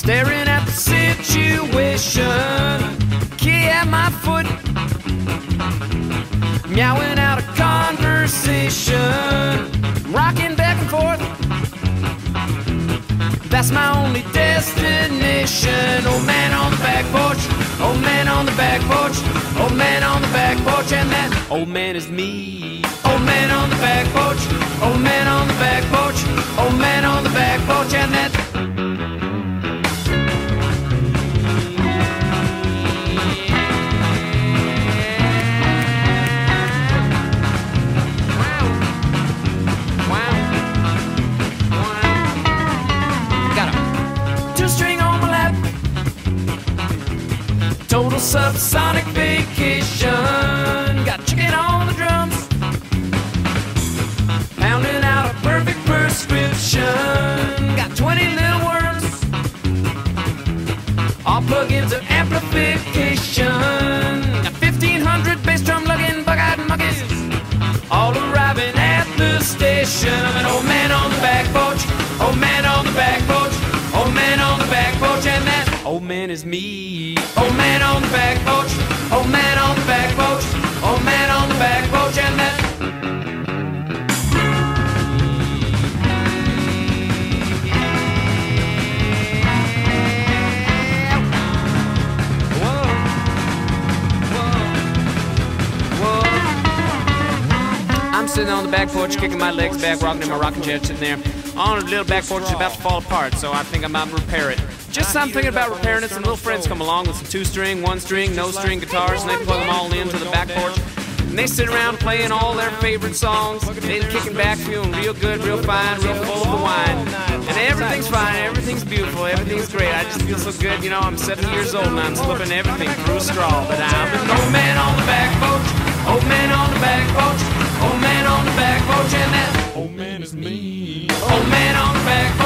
staring at the situation. Key at my foot, meowing out a conversation, rocking back and forth. That's my only destination. Old man on the back porch, old man on the back porch, old man on the back porch, and that old man is me. Old man on the back porch, old man on the back porch, old man on the back porch, and that total subsonic vacation. Got chicken on the drums, pounding out a perfect prescription. Got 20 little worms, all plug-ins of amplification. Got 1,500 bass drum lugging bug-eyed monkeys, all arriving at the station. Old man on the back porch, old man on the back porch, old man on the back porch, and that old man is me. Old man on the back porch, old man on the back porch, old man on the back porch, and that I'm sitting on the back porch, kicking my legs back, rocking in my rocking chair, sitting there on a little back porch that's about to fall apart, so I think I might repair it. Just I'm thinking about repairing it. Some little friends come along with some 2-string, 1-string, no-string guitars, and they plug them all into the back porch. And they sit around playing all their favorite songs. They're kicking back, feeling real good, real fine, real full of the wine. And everything's fine, everything's beautiful, everything's great. I just feel so good, you know, I'm 70 years old and I'm slipping everything through a straw. But I'm an old man on the back porch, old man on the back porch, old man on the back porch, and that old man is me. Old man on the back porch.